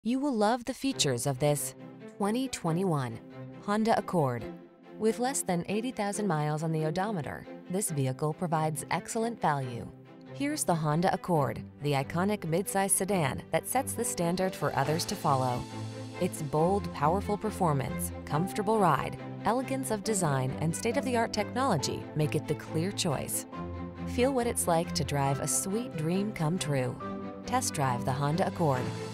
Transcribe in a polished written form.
You will love the features of this 2021 Honda Accord. With less than 80,000 miles on the odometer, this vehicle provides excellent value. Here's the Honda Accord, the iconic midsize sedan that sets the standard for others to follow. Its bold, powerful performance, comfortable ride, elegance of design, and state-of-the-art technology make it the clear choice. Feel what it's like to drive a sweet dream come true. Test drive the Honda Accord.